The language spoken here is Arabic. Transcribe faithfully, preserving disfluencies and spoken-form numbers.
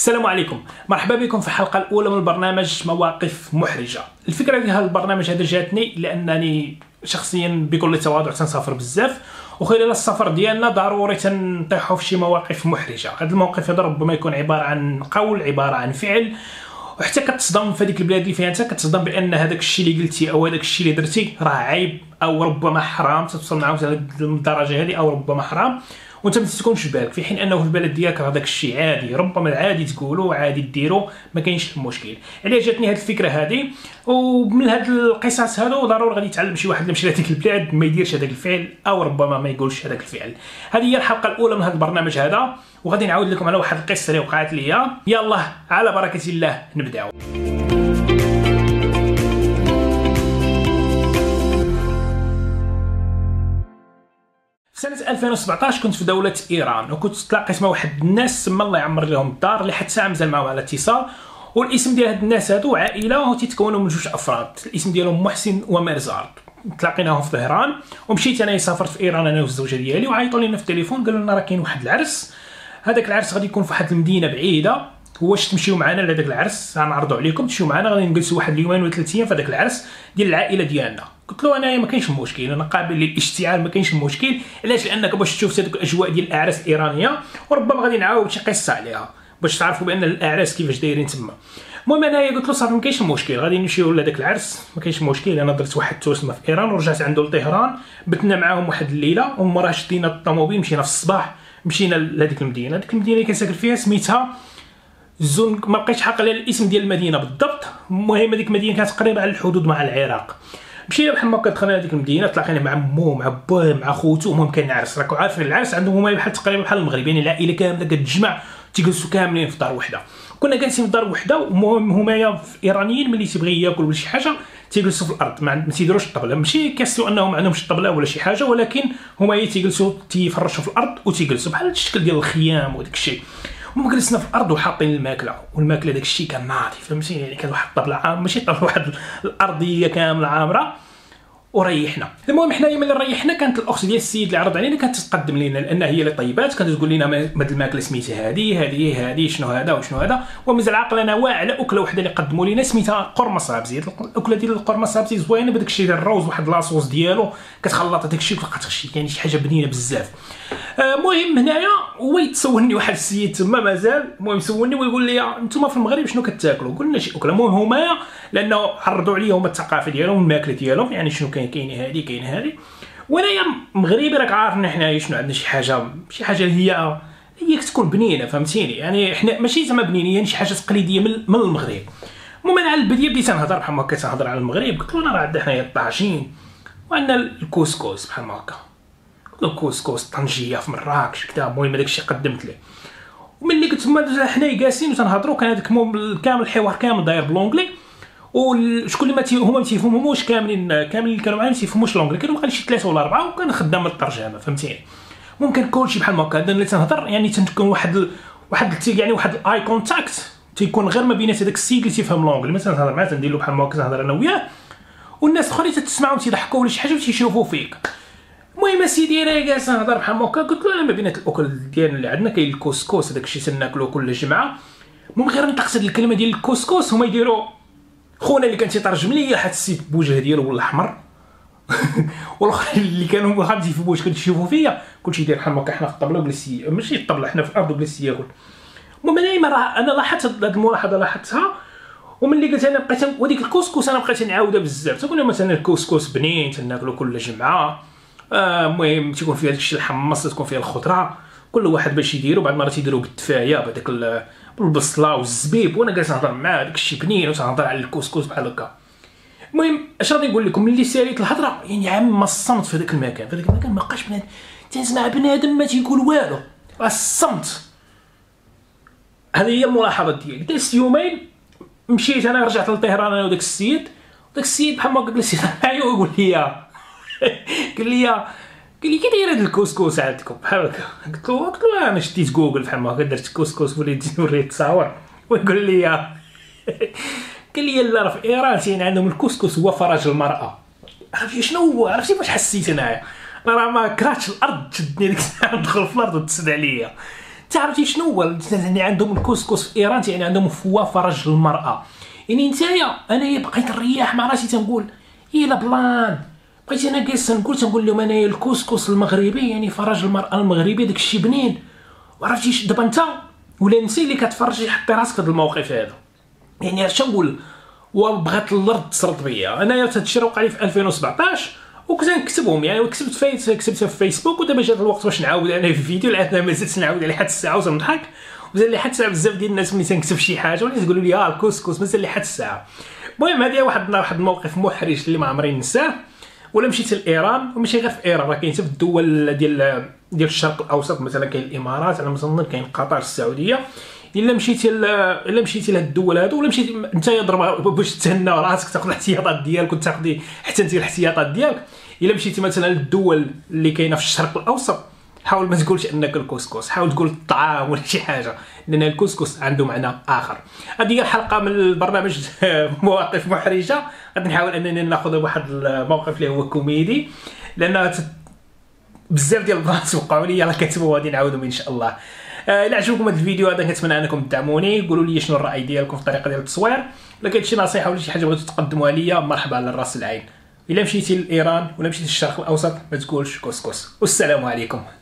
السلام عليكم، مرحبا بكم في الحلقه الاولى من برنامج مواقف محرجه. الفكره ديال هذا البرنامج هذا جاتني لانني شخصيا بكل تواضع تنسافر بزاف، وخلال السفر ديالنا ضروري تنطيحوا في شي مواقف محرجه. هذا الموقف هذا ربما يكون عباره عن قول، عباره عن فعل، وحتى كتصدم في هذيك البلاد اللي فيها انت، كتصدم بان هذاك الشيء اللي قلتي او هذاك الشيء اللي درتي راه عيب او ربما حرام، توصل معاهم لهذه الدرجه هذه او ربما حرام وانت ما تكونش في بالك، في حين انه في البلد ديالك راه داك الشيء عادي، ربما عادي تقولوا عادي ديروا، ما كاينش المشكل. علاه جاتني هذه الفكره هذه، ومن هاد القصص هادو ضروري غادي يتعلم شي واحد اللي مشى لهذيك البلاد ما يديرش هذاك الفعل او ربما ما يقولش هذاك الفعل. هذه هي الحلقه الاولى من هذا البرنامج هذا، وغادي نعاود لكم على واحد القصه اللي وقعت لي. يلا على بركه الله نبداو. سنة ألفين وسبعطاش كنت في دولة إيران، وكنت تلاقيت مع واحد الناس تما الله يعمر لهم الدار اللي حتى ساعة مازال معاهم على اتصال. والاسم ديال هاد الناس هادو عائلة وتيتكونوا من جوج أفراد، الاسم ديالهم محسن ومرزار. تلاقيناهم في طهران ومشيت أنا سافرت في إيران أنا والزوجة ديالي، وعيطوا لنا في التليفون قالوا لنا راه كاين واحد العرس، هذاك العرس غادي يكون في واحد المدينة بعيدة، واش تمشيو معنا لهذاك العرس؟ غنعرضوا عليكم تمشيو معنا، غادي نجلسوا واحد اليومين ولا ثلاث ايام في هذاك العرس ديال العائله ديالنا. قلت له انايا ما كاينش المشكل، انا قابل للاشتعال، ما كاينش المشكل. علاش؟ لانك باش تشوف هذوك الاجواء ديال الاعراس الايرانيه، وربما غادي نعاود شي قصه عليها باش تعرفوا بان الاعراس كيفاش دايرين تما. المهم انايا قلت له صافي ما كاينش المشكل، غادي نمشيو لهذاك العرس، ما كاينش المشكل. انا درت واحد التوسمه في ايران ورجعت عنده لطهران، بتنا معاهم واحد الليله، ومن راه شدينا الطوموبيل مشينا في الصباح، مشينا لهذيك المدينه. هذيك المدينه اللي كنساكن فيها سميتها زون، ما بقيتش حاق على الاسم ديال المدينه بالضبط. المهم هذيك المدينه كانت قريبه على الحدود مع العراق. مشينا بحال هكا دخلنا لهذيك المدينه، تلاقينا مع مو مع باه مع خوتو. المهم كاين عرس، راكم عارفين العرس عندهم هما بحال تقريبا بحال المغرب، يعني العائله كامله كتجمع تيجلسوا كاملين في دار وحده. كنا جالسين في دار وحده، والمهم هما في الايرانيين ملي تيبغي ياكل ولا شي حاجه تيجلسوا في الارض، ما تيديروش الطبله. ماشي كيسوا انهم ما عندهمش الطبله ولا شي حاجه، ولكن هما تيجلسوا تيفرشوا في الارض وتيجلسوا بحال الشكل ديال الخيام وداك الشيء. المهم جلسنا في الارض وحاطين الماكله، والماكله داك الشيء كان ناضي، فهمتيني؟ يعني كان واحد الطبله عام، ماشي طبله، واحد الارضيه كامله عامره، وريحنا. المهم حنايا ملي ريحنا كانت الاخت ديال السيد اللي عرض علينا كانت تقدم لنا، لان هي اللي طيبات، كانت تقول لنا هاد الماكله سميتها هذه هذه هذه شنو هذا وشنو هذا. ومازال عقلنا واعي على اكله وحده اللي قدموا لنا سميتها قرمص عبزي. الاكله ديال القرمص عبزي زوينه بداك الشيء ديال الروز، واحد لاصوص ديالو كتخلط هذاك الشيء وتلقى شي يعني شي حاجه بنينه بزاف. المهم هنايا هو يتسولني واحد السيد تما مازال، المهم سولني ويقول لي انتم في المغرب شنو كتاكلوا؟ قلنا شي اكله. المهم هما لانه عرضوا عليا هما الثقافه ديالهم الماكله ديالهم، يعني شنو كاين كاين هذه كاين هذه. وانايا مغربي راك عارف ان حنا شنو عندنا شي حاجه شي حاجه هي هي كتكون بنينه، فهمتيني؟ يعني حنا ماشي زعما بنينه، يعني شي حاجه تقليديه من, من المغرب. المهم انا على البدايه بديت نهضر بحال هكا، تنهضر على المغرب. قلت له انا راه عندنا حنايا الطاجين وعندنا الكسكس بحال هكا، الكسكس طنجيه في مراكش كذا. المهم هذاك الشيء قدمت ليه، وملي كنت حنايا جالسين وتنهضروا كان هذاك كامل الحوار كامل داير بالونجلي، وشكون اللي ما تي هما ما تيفهموش كاملين كاملين اللي كانوا معايا ما تيفهموش لونجلي، كانوا غير شي ثلاثه ولا اربعه، وكان خدام الترجمه، فهمتيني؟ ممكن كلشي بحال هكا. هذا اللي تنهضر يعني تنكون واحد واحد يعني واحد الاي كونتاكت تيكون غير ما بينات هذاك السيد اللي تيفهم لونجلي، مثلا تنهضر معاه تندير له بحال هكا، تنهضر انا وياه، والناس الاخرين تتسمعوا تيضحكوا ولا شي حاجه وتيشوفوا فيك. المهم اسيدي انا جالس نهضر بحال هكا، قلت له انا ما بينات الاكل ديالنا اللي عندنا كاين الكسكس، هذاك الشيء تناكلو كل جمعه. المهم غير نطقت هذه الكلمه ديال الكسكس، هما يديروا خونا اللي كان تيترجم لي حتى السيد بوجه ديالو ولا احمر والاخرين اللي كانوا غادي في بوش كتشوفوا فيا كلشي يدير بحال هكا. حنا في الطبله وجلس، ماشي الطبله، حنا في الارض وجلس ياكل. المهم انا راه انا لاحظت هذه الملاحظه لاحظتها، وملي قلت انا بقيت وديك الكسكس انا بقيت نعاودها بزاف. تقول مثلا الكسكس بنين تناكلو كل جمعه، المهم آه تيكون فيها داكشي الحمص، تكون فيها الخضره، كل واحد باش يديرو. بعد مره تيديروا بالدفايه بهذاك بالبصله والزبيب، وانا جالس نهضر معاه داكشي بنين وتنهضر على الكسكس بحال هكا. المهم اش غادي نقول لكم، ملي ساليت الهضره يعني عام ما الصمت في هذاك المكان، في هذاك المكان ما بقاش بنادم تنسمع بنادم ما تيقول والو، الصمت. هذه هي الملاحظه ديالي. دازت يومين مشيت انا رجعت لطهران انا وداك السيد، وداك السيد بحال هكا جلس معايا ويقول لي قال لي قال لي كي داير هاد الكسكس عندكم بحال هكا. قلت له قلت له انا شديت جوجل بحال هكا درت كسكس وليت نوريه التصاور، ويقول لي قال لي لا راه في ايران تين عندهم الكسكس هو فرج المراه. عرفتي شنو هو؟ عرفتي واش حسيت انايا؟ راه ما كرهتش الارض تشدني ديك الساعه ندخل في الارض وتسد عليا. عرفتي شنو هو يعني عندهم الكسكس في ايران يعني عندهم فوا فرج المراه. يعني نتايا انايا بقيت نريح مع راسي تنقول الا بلان بقيت انا جالس نقول تنقول لهم انايا الكسكس المغربي يعني فرج المراه المغربي داكشي بنين. وعرفتي دابا انت ولا انت اللي كتفرجي حطي راسك في هذا الموقف هذا. يعني اش نقول وبغات الارض تسرط بيا. انايا هذا الشيء وقع لي في ألفين وسبعطاش وكنت نكتبهم يعني وكتبت فايت كتبتها في فيسبوك. ودابا جات الوقت باش نعاود انا في فيديو لان ما زدتش نعاود عليه حتى الساعه وتنضحك. وزاد لي حتى بزاف ديال الناس ملي تنكتب شي حاجه ولا تقولوا لي ها الكسكس مازال لي حتى الساعه. المهم هذه واحد واحد الموقف محرج اللي ما عمري ننساه. ولا مشيت لايران وماشي غير في ايران راه كاين حتى في الدول ديال ديال الشرق الاوسط مثلا كاين الامارات على ما نظن كاين قطر السعوديه. الا مشيتي الا مشيتي لهاد الدول هادو ولا مشيتي انت ضرب باش تهنى راسك تاخذ الاحتياطات ديالك وتاخذي حتى انت الاحتياطات ديالك. الا مشيتي مثلا للدول اللي كاينه في الشرق الاوسط حاول ما تقولش انك الكسكس، حاول تقول الطعام ولا شي حاجه لان الكسكس عنده معنى اخر. هذه هي الحلقه من البرنامج مواقف محرجه. غادي نحاول انني ناخذ واحد الموقف اللي هو كوميدي لان بزاف ديال البلاص وقعوا لي راه كتبوا غادي نعاودهم ان شاء الله. الا عجبكم هذا الفيديو هذا كنتمنى انكم تدعموني قولوا لي شنو الراي ديالكم في الطريقه ديال التصوير. الا كاين شي نصيحه ولا شي حاجه بغيتو تقدموها ليا مرحبا على الراس العين. الا مشيتي لايران ولا مشيتي للشرق الاوسط ما تقولش كسكس. والسلام عليكم.